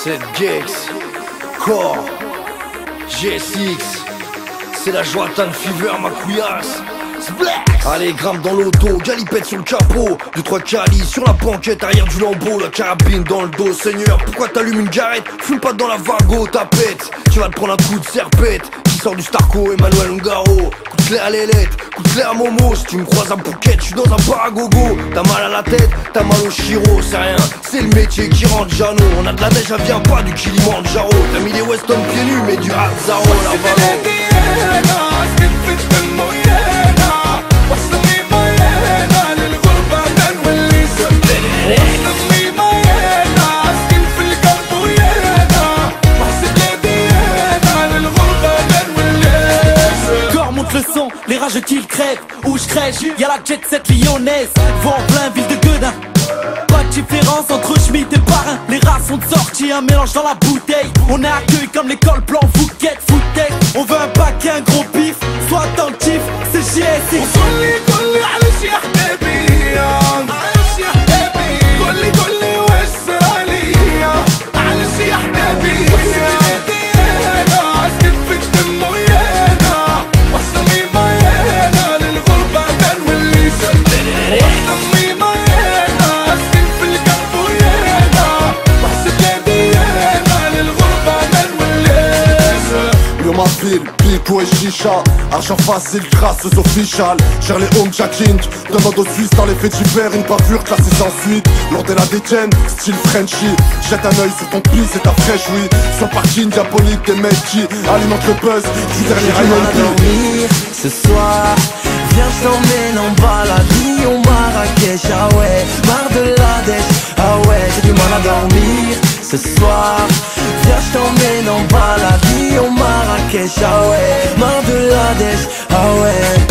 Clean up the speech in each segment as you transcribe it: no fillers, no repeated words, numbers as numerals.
Cette Gex, Core, GSX, c'est la Joatan Fever, ma couillasse. Allez, grimpe dans l'auto, galipette sur le capot. 2-3 calis sur la banquette arrière du lambeau. La carabine dans le dos, Seigneur, pourquoi t'allumes une garette? Fume pas dans la vago, ta pète. Tu vas te prendre un coup de serpette. Qui sort du Starco, Emmanuel Ungaro. Coup de clair à l'élette, coup de clair à Momo. Si tu me croises à Phuket, je suis dans un paragogo. T'as mal à la tête, t'as mal au chiro, c'est rien, c'est le métier qui rentre Jano. On a de la neige, elle vient pas du Kilimanjaro. T'as mis les Weston pieds nus, mais du Hazaro, la Valo. Le son, les rageux qu'ils crèvent, où je crèche, y'a la jet set lyonnaise, vent en plein ville de Guedin. Pas de différence entre Schmitt et Parrain, les rats sont sortis, un mélange dans la bouteille. On est accueillis comme l'école blanc, Fouquet, Fouquet. On veut un paquet, un gros pif, sois attentif, c'est GSX. Ma ville, Pico et Chicha, argent facile grâce aux officials. Gère les home jacking, demande aux Suisses dans les faits divers. Une bavure classée sans suite, lors de la détienne, style Frenchy. Jette un œil sur ton plis et ta fraîche, oui. Sur le parking diabolique des mecs qui alimentent le buzz du dernier dormir ce soir, viens je t'emmène en balade au Marrakech, ah ouais. Marre de la dèche, ah ouais. J'ai du mal à dormir ce soir, viens je t'emmène en balade au Marrakech, ah ouais. Marre de la dèche, ah ouais.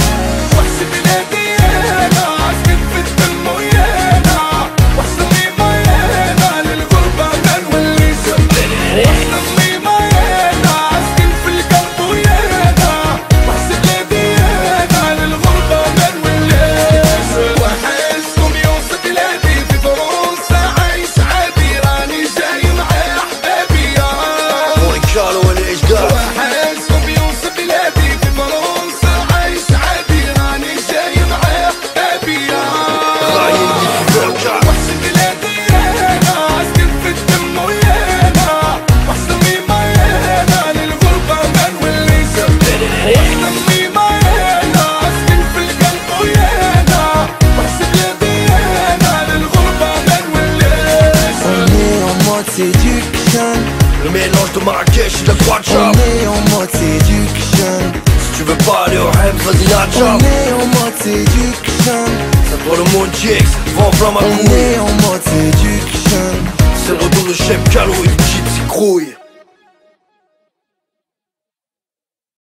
Le mélange de Marrakech et de la Croix-de-Chap. On est en mode séduction. Si tu veux pas aller au rêve, vas-y la On est en mode séduction. Ça doit le mot Gex, vent en plein ma couille. On est en mode séduction. C'est le retour de Chef Calo et du Gypsy Crouille.